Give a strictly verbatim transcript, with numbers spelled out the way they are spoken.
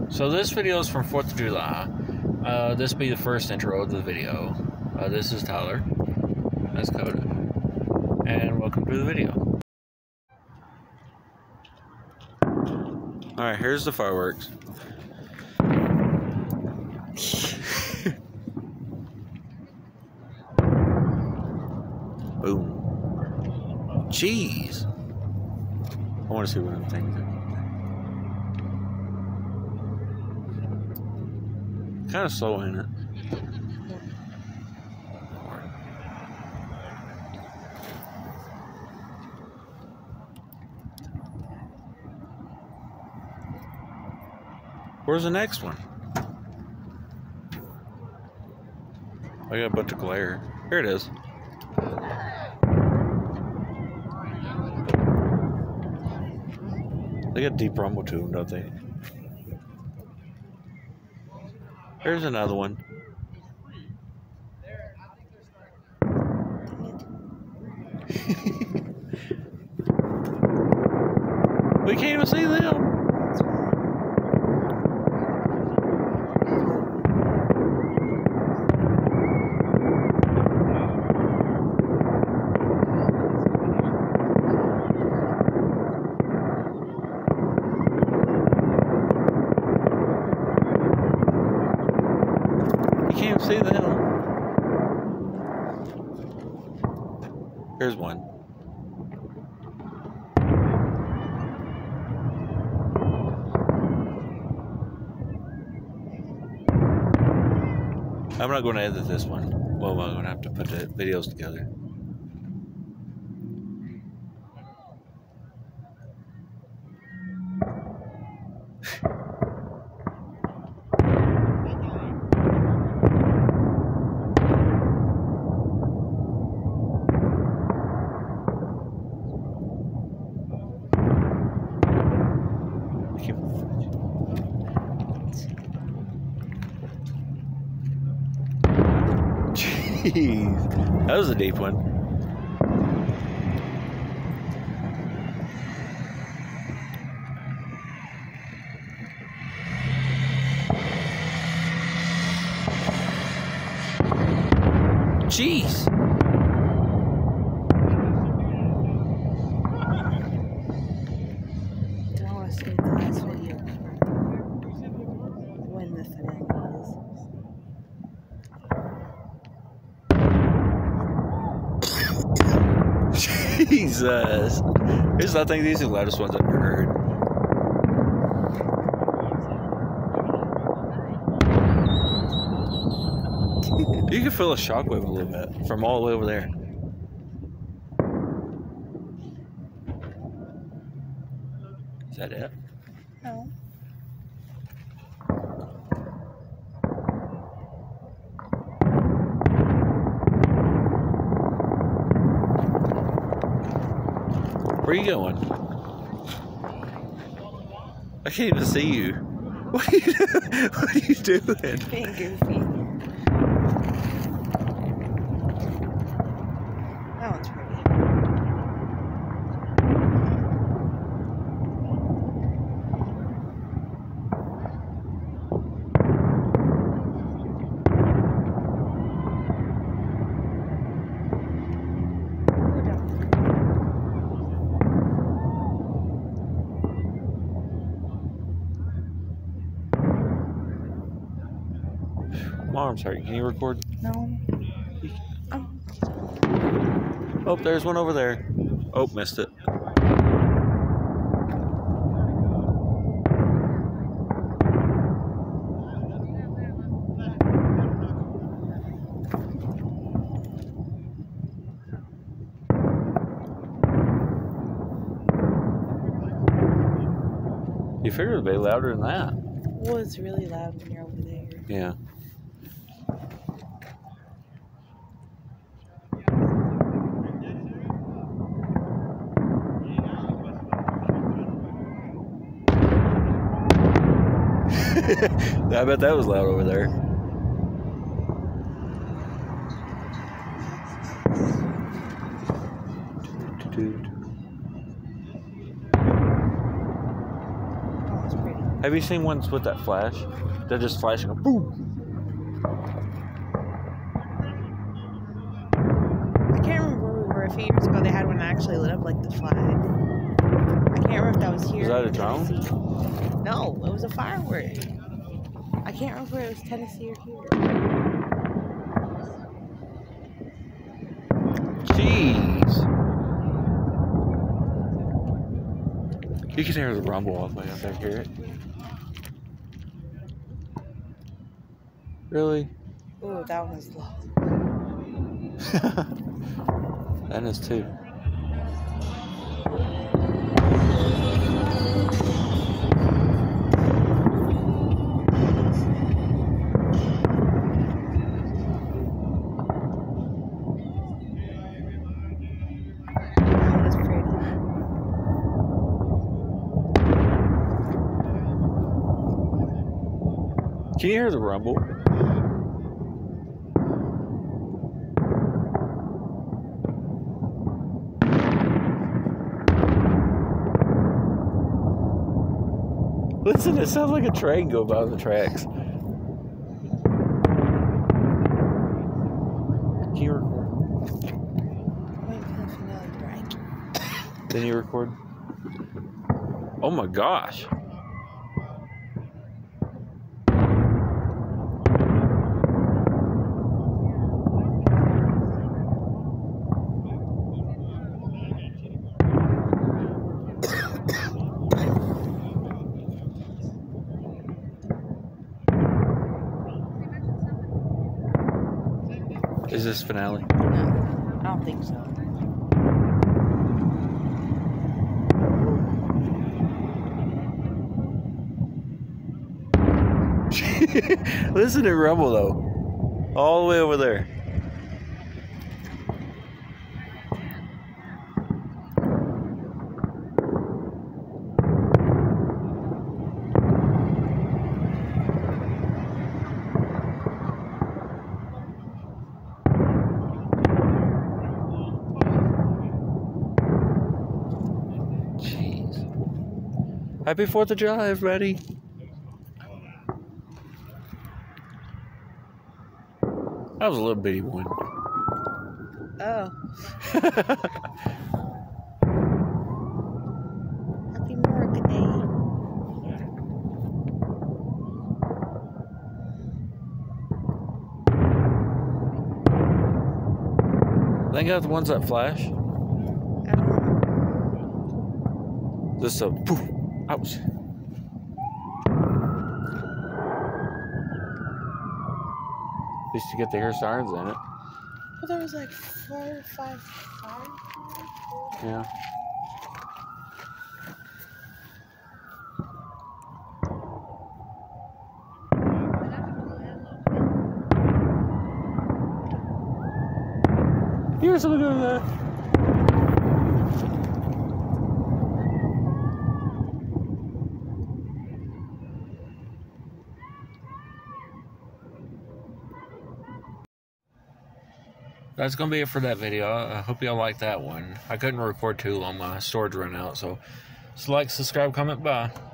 So this video is from fourth of July. Uh, this will be the first intro of the video. Uh, this is Tyler. That's Coda. And welcome to the video. Alright, here's the fireworks. Boom. Jeez. I want to see what I'm thinking. Kind of slow, ain't it? Where's the next one? I got a bunch of glare. Here it is. They got deep rumble to them, don't they? There's another one. We can't even see them. Can't see them. Here's one. I'm not going to edit this one. Well, I'm going to have to put the videos together. Jeez, that was a deep one. Jeez. I want to see the last video when the finale is. Jesus. This, I think these are the loudest ones I've ever heard. You can feel a shockwave a little bit from all the way over there. Is that it? No. Where are you going? I can't even see you. What are you doing? What are you doing? Being goofy. That one's pretty. Mom, I'm sorry. Can you record? No. Oh. Oh, there's one over there. Oh, missed it. You figured it'd be louder than that. Well, it's really loud when you're over there. Yeah. I bet that was loud over there. Have you seen ones with that flash? They're just flashing. Boom. I can't remember where we were a few years ago. They had one that actually lit up like the flag. I can't remember if that was here. Was that a in drone? Tennessee. No, it was a firework. I can't remember if it was Tennessee or here. Jeez. You can hear the rumble all the way up there. Hear it? Really? Ooh, that one was low. That is too. That one was pretty. Can you hear the rumble? Listen, it sounds like a train go by the tracks. Can you record? I'm waiting for the finale break. Then you record? Oh my gosh. Is this finale? No, I don't think so. Listen to rumble though. All the way over there. Jeez. Happy fourth of July, everybody. That was a little bitty one. Oh. Happy America Day. They got the ones that flash. I don't know. Just a poof. Ouch. At least you get to hear sirens in it. Well, there was like four or five fires. Yeah. You hear something over there? That's going to be it for that video. I hope y'all liked that one. I couldn't record too long. My storage ran out. So, so like, subscribe, comment, bye.